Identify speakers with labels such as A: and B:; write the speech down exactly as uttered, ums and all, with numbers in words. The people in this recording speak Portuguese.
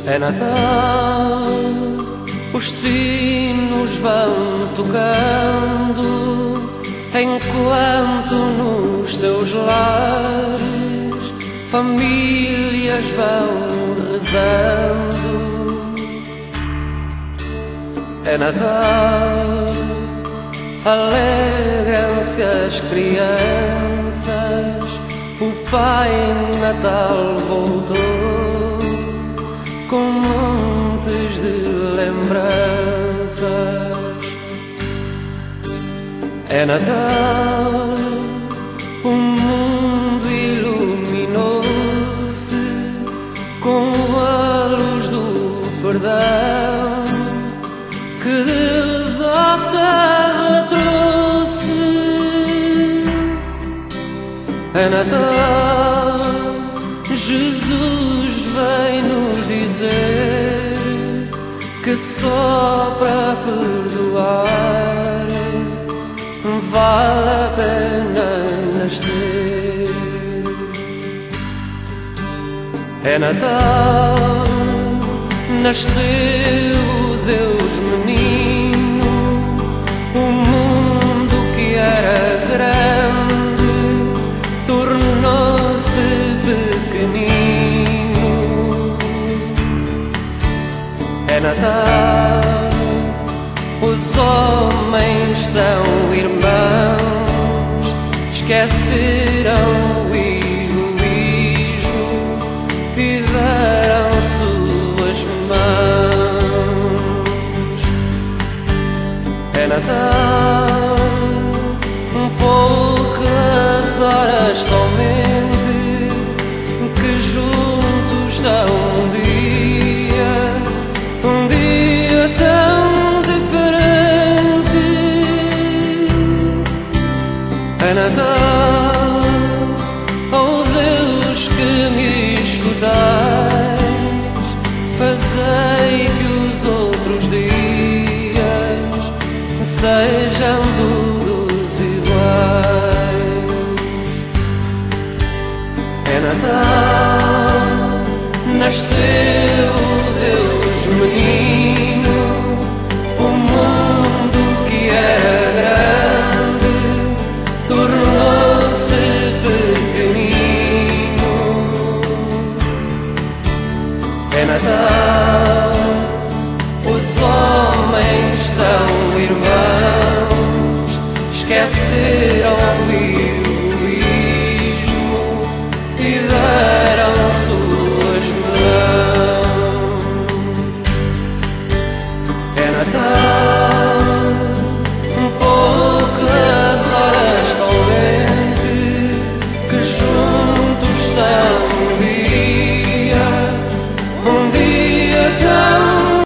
A: É Natal, os sinos vão tocando, enquanto nos seus lares famílias vão rezando. É Natal, alegram-se as crianças, o Pai Natal voltou com montes de lembranças. É Natal, o mundo iluminou-se com a luz do perdão que Deus à terra trouxe. É Natal, Jesus vem nos dizer que só para perdoar vale a pena nascer. É Natal, nasceu Deus menino, o mundo que era grande tornou-se pequenino. É Natal, os homens são irmãos, esqueceram o egoísmo e deram suas mãos. É Natal, poucas horas somente que juntos estão um dia, um dia tão diferente. É Natal, oh Deus que me escutais, fazei que os outros dias sejam todos iguais. É Natal, nasceu Deus menino, o mundo que era grande tornou-se pequenino. É Natal, os homens são irmãos, esqueceram o